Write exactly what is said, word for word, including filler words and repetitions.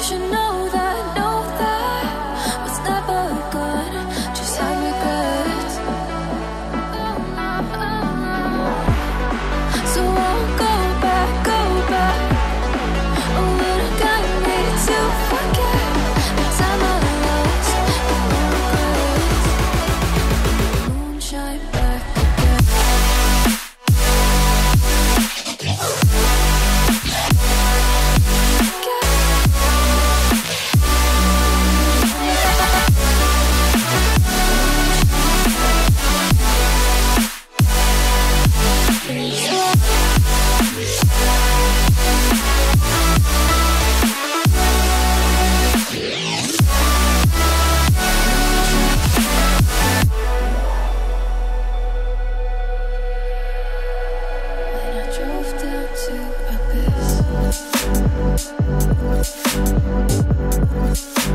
should know that, know that what's never good just had regrets. So I'll go back, go back. Oh, but I got me to forget the time I lost with no regrets. Moonshine back again. When I drove down to Abyss,